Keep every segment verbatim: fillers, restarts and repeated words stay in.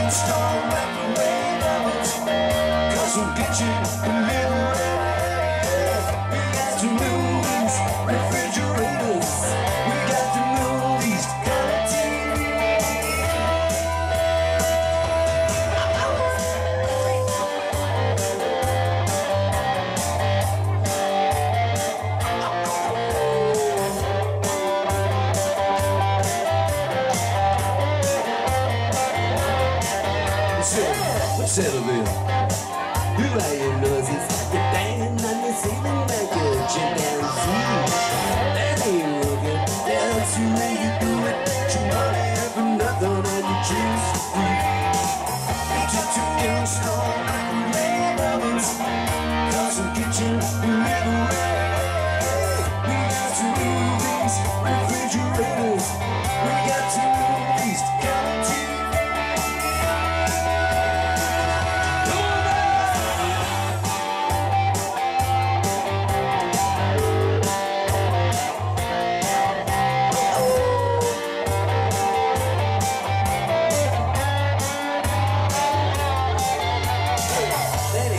install microwave ovens, custom kitchen and living room. We got to move these refrigerators. We got to move these color T Vs. Settle in. You like your noises, the band on the ceiling like a chimpanzee. That ain't working, that's the way you do it. You money up for nothing and you choose free. You took to install microwave ovens, custom kitchen and living room. We got to move these refrigerators. We got to move these color T Vs.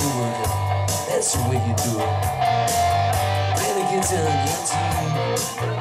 That's the way you do it. Mannequins on your team.